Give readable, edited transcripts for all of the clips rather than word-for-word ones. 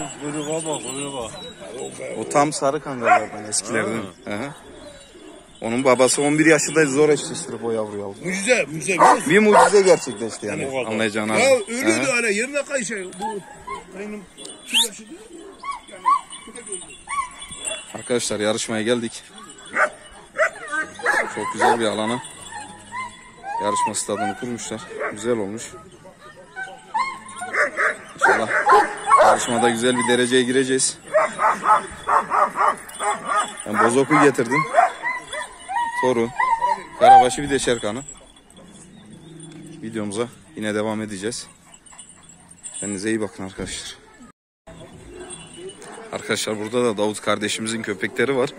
Kuyruğa bak, kuyruğa. O tam sarı kangallardan eskilerden. Onun babası 11 yaşındaydı, zor eşleştirip o yavruyu aldı. Mucize. Bir mucize gerçekleşti yani, anlayacağın abi. Ya ölüyordu öyle yerine kayışıyor. Bu benim kim yaşadı? Arkadaşlar yarışmaya geldik. Çok güzel bir alana. Yarışma stadını kurmuşlar. Güzel olmuş. İnşallah yarışmada güzel bir dereceye gireceğiz. Ben bozoku getirdim. Toru, karabaşı bir de şerkanı. Videomuza yine devam edeceğiz. Kendinize iyi bakın arkadaşlar. Arkadaşlar burada da Davut kardeşimizin köpekleri var.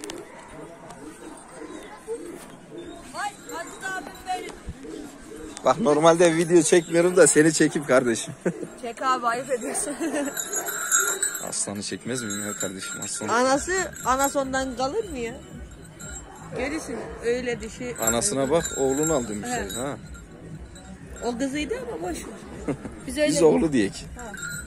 Bak normalde video çekmiyorum da seni çekeyim kardeşim. Çek abi, ayıp ediyorsun. Aslanı çekmez miyim ya kardeşim? Aslanı. Anası ondan kalır mı ya? Gerisi öyle dişi. Anasına bak, oğlunu al demişler. Evet. Ha. O kızıydı ama boş ver. Biz oğlu diyek. Ha.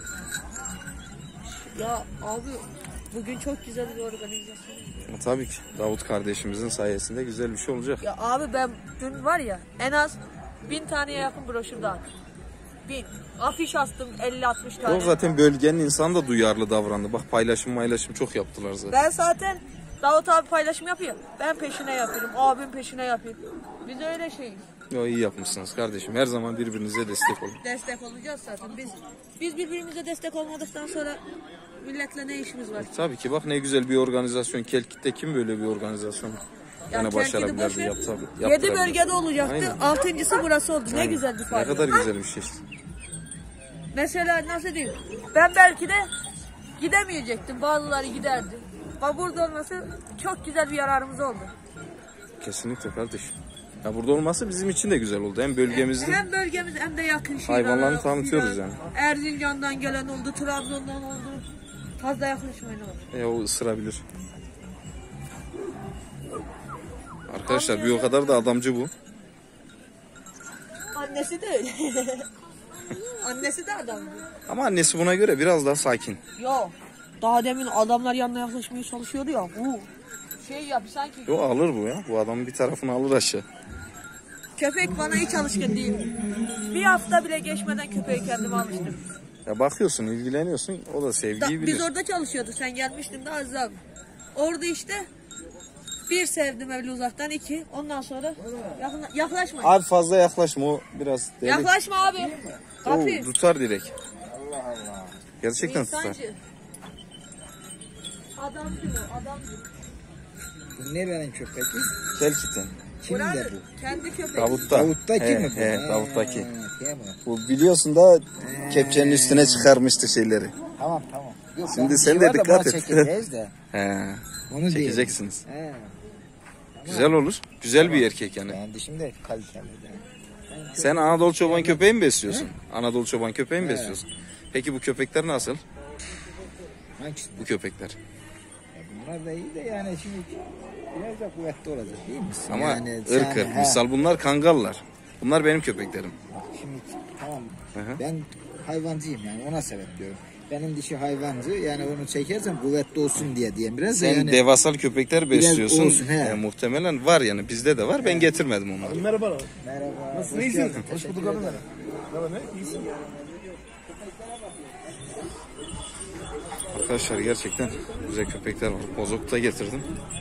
Ya abi bugün çok güzel bir organizasyon. Tabii ki Davut kardeşimizin sayesinde güzel bir şey olacak. Ya abi ben dün var ya en az 1000 taneye yakın broşür dağıttım. 1000. Afiş astım 50-60 tane. O zaten bölgenin insanı da duyarlı davrandı. Bak paylaşım çok yaptılar zaten. Ben zaten Davut abi paylaşım yapıyor. Ben peşine yapıyorum. Abim peşine yapıyor. Biz öyle şeyiz. Yo, iyi yapmışsınız kardeşim. Her zaman birbirinize destek olun. Destek olacağız zaten. Biz birbirimize destek olmadıktan sonra milletle ne işimiz var? Tabii ki bak ne güzel bir organizasyon. Kelkit'te kim böyle bir organizasyon yani başarabilirdi, yaptı. 7 bölgede olacaktı. Aynen. 6.'sı burası oldu. Ne Aynen. güzel bir fark. Ne kadar güzel bir şey. Mesela nasıl diyeyim? Ben belki de gidemeyecektim. Bazıları giderdi. Ama burada olması çok güzel bir yararımız oldu. Kesinlikle kardeşim. Ya burada olması bizim için de güzel oldu. Hem bölgemizde hem bölgemiz hem de yakın şeyler. hayvanlarını tanıtıyoruz yani. Erzincan'dan gelen oldu, Trabzon'dan oldu. Fazla yaklaşmayın olur. O ısırabilir. Arkadaşlar bir o kadar da adamcı bu. Annesi de öyle. Annesi de adamcı. Ama annesi buna göre biraz daha sakin. Yok. Daha demin adamlar yanına yaklaşmaya çalışıyordu ya. Şey yap sanki. Yo alır bu ya. Bu adamın bir tarafını alır aşağı. Köpek bana hiç alışkın değil. Bir hafta bile geçmeden köpeği kendime alıştım. Ya bakıyorsun, ilgileniyorsun. O da sevgiyi bilir. Biz orada çalışıyorduk. Sen gelmiştin de Aziz abi. Orada işte bir sevdim öyle uzaktan, 2. Ondan sonra yaklaşma. Abi fazla yaklaşma, o biraz deli. Yaklaşma abi. O tutar direkt. Allah Allah. Gerçekten İnsancı. tutar. Adamcı bu, adamcı. Bu nerenin köpeği? Kelkit'ten. Kimin de bu? Kendi köpeği. Davut'taki mi bu? Davut'taki. Bu biliyorsun da kepçenin üstüne çıkarmıştı şeyleri. Tamam. Yok, şimdi sen de dikkat et. Çekeceğiz de. Onu çekeceksiniz. Güzel olur. Güzel bir erkek yani. Yani dişim de kaliteli. Sen Anadolu çoban köpeği mi besliyorsun? Anadolu çoban köpeği mi besliyorsun? Peki bu köpekler nasıl? Hangisi? Bu köpekler. Bunlar da iyi de yani şimdi biraz da kuvvetli olacak değil mi? Ama yani ırkır. Misal bunlar kangallar. Bunlar benim köpeklerim. Şimdi tamam. Ben hayvancıyım yani ona sebep diyorum. Benim dişi hayvancı yani onu çekersen kuvvetli olsun diye biraz. Sen yani devasal köpekler besliyorsun. Olsun, muhtemelen var yani bizde de var. Ben getirmedim onları. Merhaba. Merhaba. Nasılsın? İyisin? Hoş bulduk abi. Merhaba, ne? İyisin. Arkadaşlar gerçekten güzel köpekler var. Bozok da getirdim.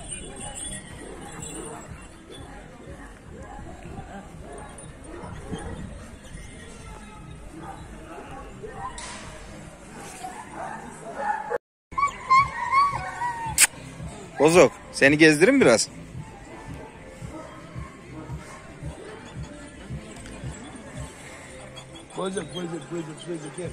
Bozok, seni gezdirin biraz. Bozok gel.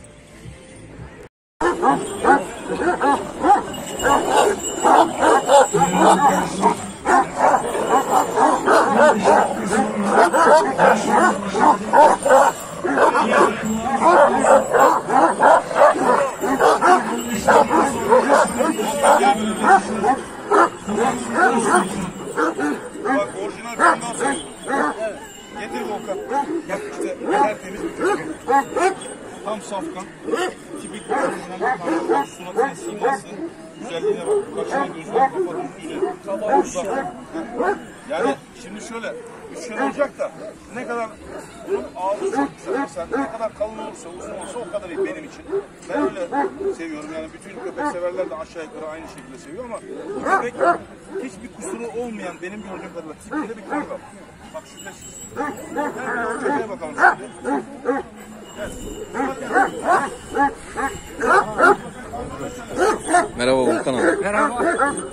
Bak orijinal kandan sayın. Getir Volkan. Bak işte tertemiz bir köpek. Tam safkan. Tipik bir orijinal kandan. Suratına sığmazsın. Güzelliğine bak. Kaşına gözüne kafanın üstüne. Yani şimdi şöyle. 3 yıl olacak da ne kadar bunun ağzı çok güzel. Mesela ne kadar kalın olursa uzun olursa o kadar iyi benim için. Ben öyle seviyorum. Yani bütün köpek severler de aşağı yukarı aynı şekilde seviyor ama bu köpek hiçbir kusuru olmayan benim gördüğüm kadarıyla tipinde bir kangal. Bak şüphesiz. Yani köpeğe bakalım şimdi. Merhaba Volkan abi. Merhaba.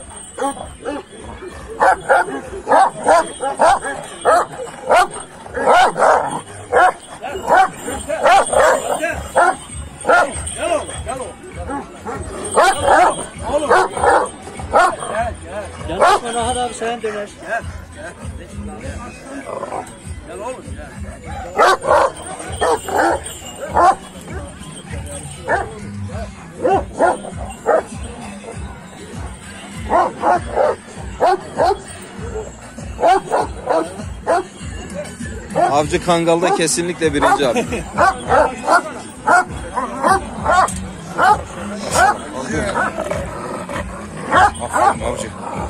Yanlışma Rahat abi sen döner. Gel oğlum gel. Avcı Kangal'da kesinlikle birinci abi. Aferin avcı.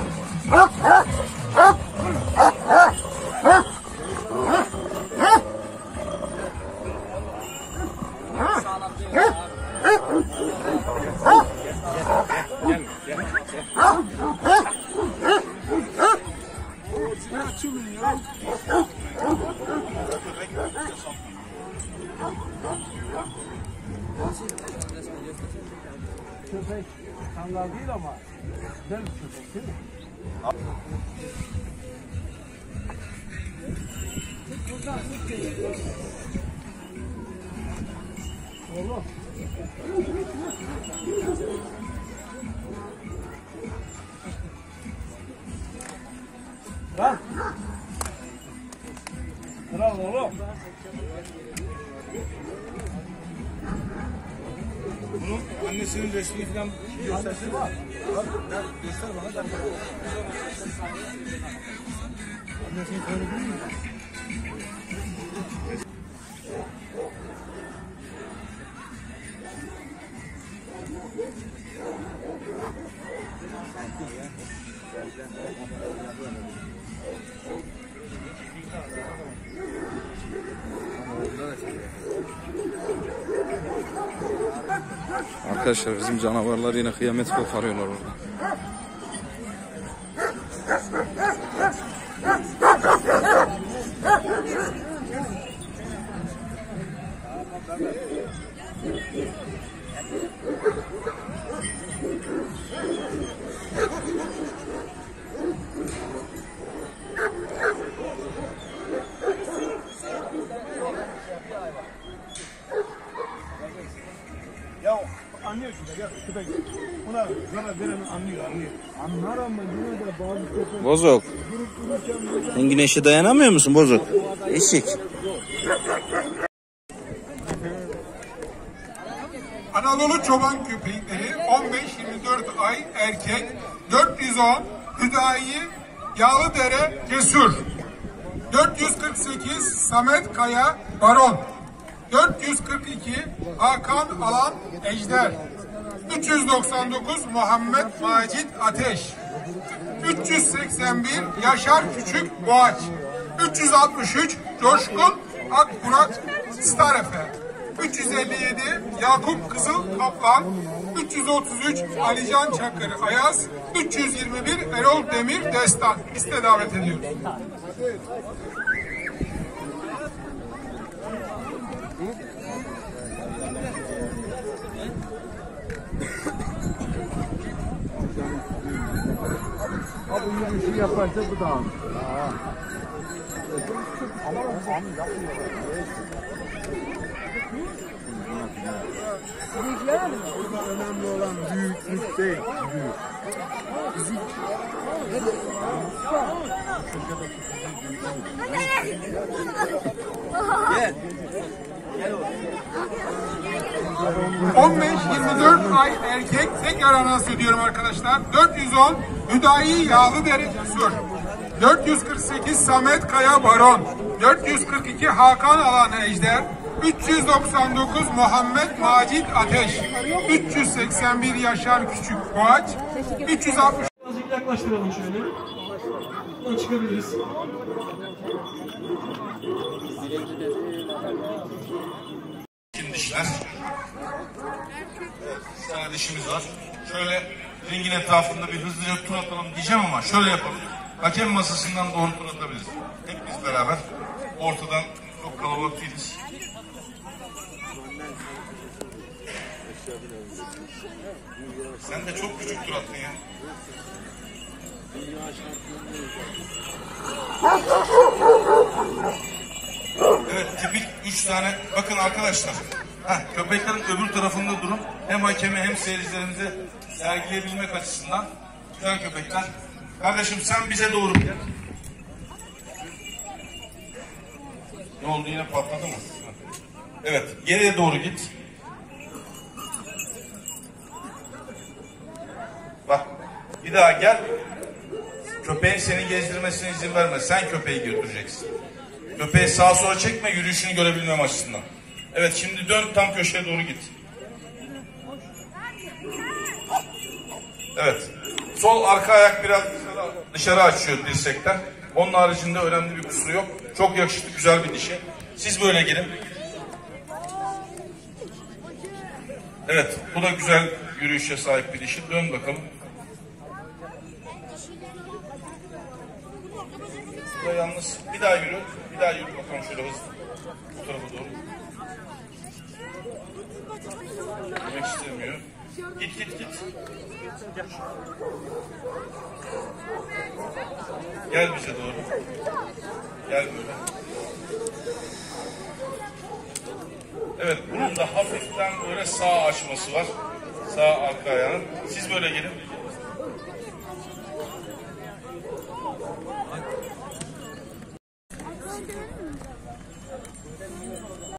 Köpek kangal değil ama güzel bir köpek değil mi? Oğlum. Lan. Kral oğlum. Bunun annesinin resmini falan göstersene. Bak, göster bana da. Annesini tanıdın mı? Arkadaşlar bizim canavarlar yine kıyamet koparıyorlar orada. Ya anlıyor ki ya köpek ona zarar veren anlıyor. Anlar ama yine de bazı köpek Bozok. Sen güneşe dayanamıyor musun Bozok? Eşik. Anadolu çoban köpekleri 15-24 ay erkek, 410 Hüdayi Yağlıdere Cesur, 448 Samet Kaya Baron, 442 Hakan Alan Ejder, 399 Muhammed Macit Ateş, 381 Yaşar Küçük Boğaç, 363 Coşkun Akburak Starefe, 357 Yakup Kızıl Kaplan, 333 Alican Çakır Ayaz, 321 Erol Demir Destan. Liste davet ediyoruz. abi bu işi yaparsa bu da alır. Ama burada önemli olan büyüklük değil. Büyük. Gel. Gel oğlum. 15-24 ay erkek tekrar anons ediyorum arkadaşlar. 410 Hüdayi Yağlıdere Cesur, 448 Samet Kaya Baron, 442 Hakan Alan Ejder, 399 Muhammed Macit Ateş, 381 Yaşar Küçük Boğaç, 360 Azıcık yaklaştıralım şöyle. Buradan çıkabiliriz. Dişler. Bir tane dişimiz var. Şöyle ringin etrafında bir hızlıca tur atalım diyeceğim ama şöyle yapalım. Hakem masasından doğru tur atabiliriz. Hep biz beraber. Ortadan çok kalabalık değiliz. Sen de çok küçük tur attın ya. Evet, tipik 3 tane. Bakın arkadaşlar. Köpeklerin öbür tarafında durun. Hem hakemi hem seyircilerimize sergileyebilmek açısından güzel köpekler. Kardeşim sen bize doğru gel. Ne oldu, yine patladı mı? Evet, geriye doğru git. Bak, bir daha gel. Köpeğin seni gezdirmesine izin verme. Sen köpeği götüreceksin. Köpeği sağa sola çekme, yürüyüşünü görebilmem açısından. Evet, şimdi dön, tam köşeye doğru git. Evet. Sol arka ayak biraz dışarı açıyor dirsekten. Onun haricinde önemli bir kusuru yok. Çok yakışıklı, güzel bir dişi. Siz böyle gelin. Evet, bu da güzel yürüyüşe sahip bir dişi. Dön bakalım. Bu da yalnız. Bir daha yürü. Bir daha yürü bakalım şöyle hızlı. Bu tarafa doğru. Demek istemiyor. Git git git. Gel bize doğru. Gel böyle. Evet, bunun da hafiften böyle sağ açması var. Sağ arka ayağının. Siz böyle gelin.